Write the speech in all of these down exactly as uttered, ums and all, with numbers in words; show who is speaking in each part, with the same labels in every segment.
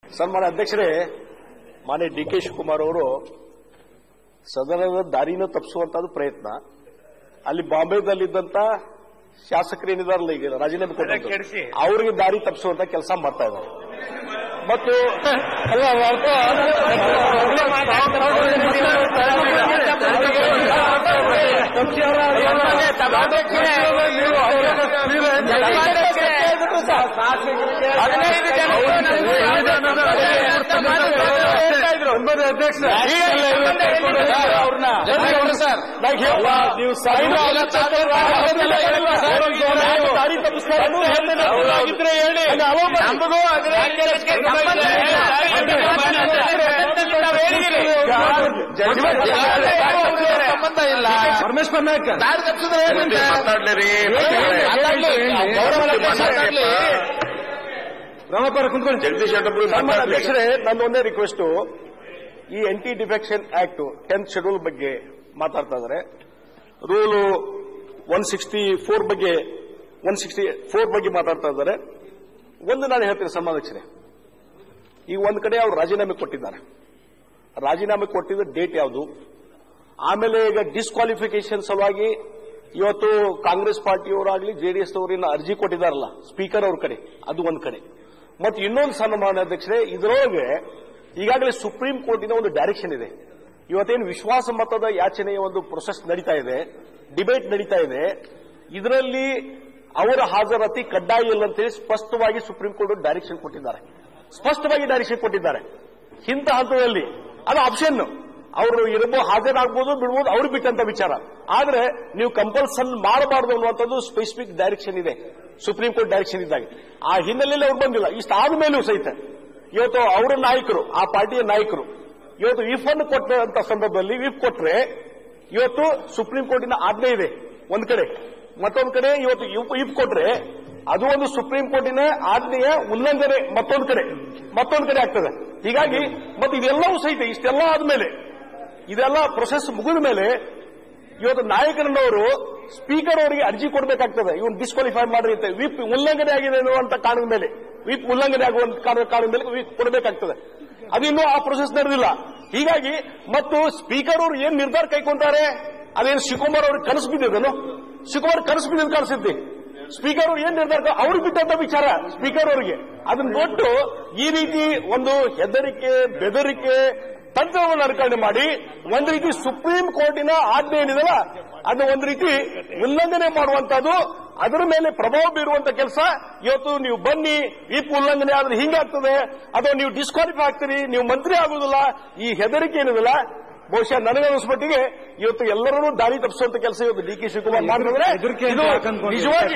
Speaker 1: ಸನ್ಮಾನ್ಯ ಅಧ್ಯಕ್ಷರೇ, ಮಾನ್ಯ ಡಿ ಕೆ ಶಿವಕುಮಾರ್ ಅವರು ಸದನದ ದಾರಿನ ತಪ್ಪಿಸುವಂತದ್ದು ಪ್ರಯತ್ನ. ಅಲ್ಲಿ ಬಾಂಬೆದಲ್ಲಿದ್ದಂತ ಶಾಸಕರೇನಿದಾರಲ್ಲ, ಈಗ ರಾಜೀನಾಮೆ ಕೊಟ್ಟು ಅವರಿಗೆ ದಾರಿ ತಪ್ಪಿಸುವಂತ ಕೆಲಸ ಮಾಡ್ತಾ ಇದ್ದಾರೆ. ಮತ್ತು ಅಧ್ಯಕ್ಷ ನೀವು ದಾರಿ ತಪ್ಪಿಸ್ತಾರೆ ಹೇಳಿ. ನಮಗೂ ಸಂಬಂಧ ಇಲ್ಲ. ಪರಮೇಶ್ವರ್ ನಾಯ್ಕ ದಾರಿ ತಪ್ಪಿಸಿದ್ರೆ ರಾಮಪುರ ಕುಂತ್ಕೊಂಡು ಜಗದೀಶ್ ಅಧ್ಯಕ್ಷರೇ, ನನ್ನೊಂದೇ ರಿಕ್ವೆಸ್ಟ್, ಈ anti defection act tenth schedule ಬಗ್ಗೆ ಮಾತಾಡ್ತಾ ಇದ್ದಾರೆ. ರೂಲು ಒನ್ ಸಿಕ್ಸ್ಟಿ ಫೋರ್ ಬಗ್ಗೆ ಒನ್ ಸಿಕ್ಸ್ಟಿ ಫೋರ್ ಬಗ್ಗೆ ಮಾತಾಡ್ತಾ ಇದ್ದಾರೆ. ಒಂದು ನಾನು ಹೇಳ್ತೀನಿ ಸಮಾವೇಶನೇ, ಈಗ ಒಂದ್ ಕಡೆ ಅವರು ರಾಜೀನಾಮೆ ಕೊಟ್ಟಿದ್ದಾರೆ. ರಾಜೀನಾಮೆ ಕೊಟ್ಟಿದ್ದ ಡೇಟ್ ಯಾವುದು, ಆಮೇಲೆ ಈಗ ಡಿಸ್ಕ್ವಾಲಿಫಿಕೇಶನ್ ಸಲುವಾಗಿ ಇವತ್ತು ಕಾಂಗ್ರೆಸ್ ಪಾರ್ಟಿಯವರಾಗಲಿ ಜೆಡಿಎಸ್ ಅವರಿನ ಅರ್ಜಿ ಕೊಟ್ಟಿದ್ದಾರಲ್ಲ ಸ್ಪೀಕರ್ ಅವ್ರ ಕಡೆ, ಅದು ಒಂದ್ ಕಡೆ. ಮತ್ತು ಇನ್ನೊಂದು ಸನ್ಮಾನ್ಯ ಅಧ್ಯಕ್ಷರೇ, ಇದರೊಳಗೆ ಈಗಾಗಲೇ ಸುಪ್ರೀಂ ಕೋರ್ಟಿನ ಒಂದು ಡೈರೆಕ್ಷನ್ ಇದೆ. ಇವತ್ತೇನು ವಿಶ್ವಾಸ ಮತದ ಯಾಚನೆಯ ಒಂದು ಪ್ರೊಸೆಸ್ ನಡೀತಾ ಇದೆ, ಡಿಬೇಟ್ ನಡೀತಾ ಇದೆ, ಇದರಲ್ಲಿ ಅವರ ಹಾಜರಾತಿ ಕಡ್ಡಾಯ ಇಲ್ಲ ಅಂತೇಳಿ ಸ್ಪಷ್ಟವಾಗಿ ಸುಪ್ರೀಂ ಕೋರ್ಟ್ ಡೈರೆಕ್ಷನ್ ಕೊಟ್ಟಿದ್ದಾರೆ. ಸ್ಪಷ್ಟವಾಗಿ ಡೈರೆಕ್ಷನ್ ಕೊಟ್ಟಿದ್ದಾರೆ. ಇಂಥ ಹಂತದಲ್ಲಿ ಅದು ಆಪ್ಷನ್, ಅವರು ಇರಬಹುದು, ಹಾಜರಾಗಬಹುದು, ಬಿಡಬಹುದು, ಅವ್ರು ಬಿಟ್ಟಂತ ವಿಚಾರ. ಆದ್ರೆ ನೀವು ಕಂಪಲ್ಸನ್ ಮಾಡಬಾರದು ಅನ್ನುವಂಥದ್ದು ಸ್ಪೆಸಿಫಿಕ್ ಡೈರೆಕ್ಷನ್ ಇದೆ ಸುಪ್ರೀಂ ಕೋರ್ಟ್ ಡೈರೆಕ್ಷನ್ ಇದ್ದಾಗ. ಆ ಹಿನ್ನೆಲೆಯಲ್ಲಿ ಅವ್ರು ಬಂದಿಲ್ಲ. ಇಷ್ಟ ಆದ್ಮೇಲೂ ಸಹಿತ ಇವತ್ತು ಅವರ ನಾಯಕರು, ಆ ಪಾರ್ಟಿಯ ನಾಯಕರು ಇವತ್ತು ವಿಫ್ ಅನ್ನು ಕೊಟ್ಟಂತ ಸಂದರ್ಭದಲ್ಲಿ ವಿಫ್ ಕೊಟ್ರೆ ಇವತ್ತು ಸುಪ್ರೀಂ ಕೋರ್ಟಿನ ಆಜ್ಞೆ ಇದೆ ಒಂದ್ ಕಡೆ, ಮತ್ತೊಂದು ಕಡೆ ಇವತ್ತು ವಿಫ್ ಕೊಟ್ರೆ ಅದು ಒಂದು ಸುಪ್ರೀಂ ಕೋರ್ಟಿನ ಆಜ್ಞೆಯ ಉಲ್ಲಂಘನೆ ಮತ್ತೊಂದು ಕಡೆ ಮತ್ತೊಂದು ಕಡೆ ಆಗ್ತದೆ. ಹೀಗಾಗಿ ಮತ್ತೆ ಇದೆಲ್ಲವೂ ಸಹಿತ ಇಷ್ಟೆಲ್ಲ ಆದ್ಮೇಲೆ, ಇದೆಲ್ಲ ಪ್ರೊಸೆಸ್ ಮುಗಿದ ಮೇಲೆ ಇವತ್ತು ನಾಯಕರನ್ನವರು ಸ್ಪೀಕರ್ ಅವರಿಗೆ ಅರ್ಜಿ ಕೊಡಬೇಕಾಗ್ತದೆ, ಇವನ್ ಡಿಸ್ಕ್ವಾಲಿಫೈ ಮಾಡ್ರಿ ಅಂತ. ವಿಪ್ ಉಲ್ಲಂಘನೆ ಆಗಿದೆ ಅನ್ನುವಂತ ಕಾರಣದ ಮೇಲೆ, ವಿಪ್ ಉಲ್ಲಂಘನೆ ಆಗುವಂತ ಕಾರಣದ ಮೇಲೆ ವಿಪ್ ಕೊಡಬೇಕಾಗ್ತದೆ. ಅದಿನ್ನೂ ಆ ಪ್ರೊಸೆಸ್ ನಡೆದಿಲ್ಲ. ಹೀಗಾಗಿ ಮತ್ತು ಸ್ಪೀಕರ್ ಅವರು ಏನ್ ನಿರ್ಧಾರ ಕೈಗೊಂತಾರೆ, ಅದೇನು ಶಿವಕುಮಾರ್ ಅವ್ರಿಗೆ ಕನಸು ಬಿದ್ದಿದ್ದನು? ಶಿವಕುಮಾರ್ ಕನಸು ಬಿದ್ದಿದ್ದು ಕಾಣಿಸುತ್ತೆ. ಸ್ಪೀಕರ್ ಅವರು ಏನ್ ನಿರ್ಧಾರ ಅವ್ರಿಗೆ ಬಿಟ್ಟಂತ ವಿಚಾರ ಸ್ಪೀಕರ್ ಅವರಿಗೆ. ಅದನ್ನ ನೋಟ್ಟು ಈ ರೀತಿ ಒಂದು ಹೆದರಿಕೆ ಬೆದರಿಕೆ ತಂತ್ರವನ್ನು ಅನುಕರಣೆ ಮಾಡಿ ಒಂದು ರೀತಿ ಸುಪ್ರೀಂ ಕೋರ್ಟಿನ ಆಜ್ಞೆ ಏನಿದೆಲ್ಲ ಅದು ಒಂದು ರೀತಿ ಉಲ್ಲಂಘನೆ ಮಾಡುವಂತದ್ದು, ಅದರ ಮೇಲೆ ಪ್ರಭಾವ ಬೀರುವಂತ ಕೆಲಸ. ಇವತ್ತು ನೀವು ಬನ್ನಿ, ವಿಪ್ ಉಲ್ಲಂಘನೆ ಆದ್ರೆ ಹಿಂಗಾಗ್ತದೆ, ಅಥವಾ ನೀವು ಡಿಸ್ಕ್ವಾಲಿಫೈ ಆಗ್ತೀರಿ, ನೀವು ಮಂತ್ರಿ ಆಗುವುದಿಲ್ಲ, ಈ ಹೆದರಿಕೆ ಏನಿದೆಲ್ಲ ಬಹುಶಃ ನನಗನ್ನಿಸ್ಮಟ್ಟಿಗೆ ಇವತ್ತು ಎಲ್ಲರೂ ದಾರಿ ತಪ್ಪಿಸುವಂತ ಕೆಲಸ ಇವತ್ತು ಡಿ ಕೆ ಶಿವಕುಮಾರ್ ಮಾಡಿದ್ರೆ ನಿಜವಾಗಿ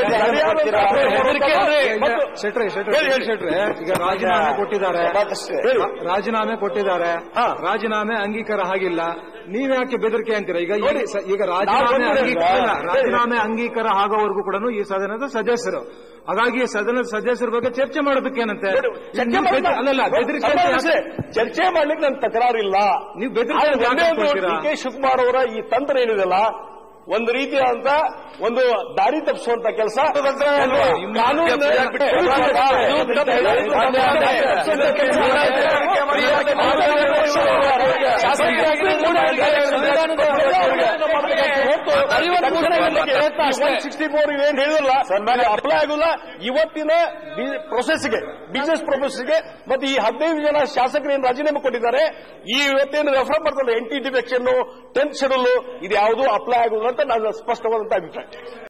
Speaker 2: ಈಗ ರಾಜೀನಾಮೆ ಕೊಟ್ಟಿದ್ದಾರೆ ರಾಜೀನಾಮೆ ಕೊಟ್ಟಿದ್ದಾರೆ ರಾಜೀನಾಮೆ ಅಂಗೀಕಾರ ಆಗಿಲ್ಲ, ನೀವ್ಯಾಕೆ ಬೆದರಿಕೆ ಅಂತೀರಾ? ಈಗ ಈಗ ರಾಜೀನಾಮೆ ಅಂಗೀಕಾರ ರಾಜೀನಾಮೆ ಅಂಗೀಕಾರ ಆಗೋವರೆಗೂ ಕೂಡ ಈ ಸದನದ ಸದಸ್ಯರು, ಹಾಗಾಗಿ ಸದನದ ಸದಸ್ಯರ ಬಗ್ಗೆ ಚರ್ಚೆ ಮಾಡೋದಕ್ಕೇನಂತೆ? ಅಲ್ಲಲ್ಲ, ಬೆದರಿಕೆ
Speaker 1: ಚರ್ಚೆ ಮಾಡ್ಲಿಕ್ಕೆ ನನ್ನ ತಕರಾರಿಲ್ಲ.
Speaker 2: ನೀವು ಬೆದರಿಕೆ
Speaker 1: ಡಿ ಕೆ ಶಿವಕುಮಾರ್ ಅವರ ಈ ತಂತ್ರ ಏನಿದೆಲ್ಲ ಒಂದು ರೀತಿಯಾದಂತ ಒಂದು ದಾರಿ ತಪ್ಪಿಸುವಂತ ಕೆಲಸ ಸಿಕ್ಸ್ಟಿ ಫೋರ್ ಏನ್ ಹೇಳಿಲ್ಲ ಅಪ್ಲೈ ಆಗುಲ್ಲ. ಇವತ್ತಿನ ಪ್ರೊಸೆಸ್ಗೆ, ಬಿಸಿನೆಸ್ ಪ್ರೊಸೆಸ್ಗೆ ಮತ್ತೆ ಈ ಹದಿನೈದು ಜನ ಶಾಸಕರು ಏನು ರಾಜೀನಾಮೆ ಕೊಟ್ಟಿದ್ದಾರೆ, ಈ ಇವತ್ತೇನು ರೆಫರ್ ಮಾಡ್ತಾರೆ ಆಂಟಿ ಡಿಫೆಕ್ಷನ್ ಟೆಂತ್ ಶೆಡ್ಯೂಲ್, ಇದು ಯಾವುದೂ ಅಪ್ಲೈ ಆಗುದಿಲ್ಲ ಅಂತ ನನ್ನ ಸ್ಪಷ್ಟವಾದಂತ ಅಭಿಪ್ರಾಯ.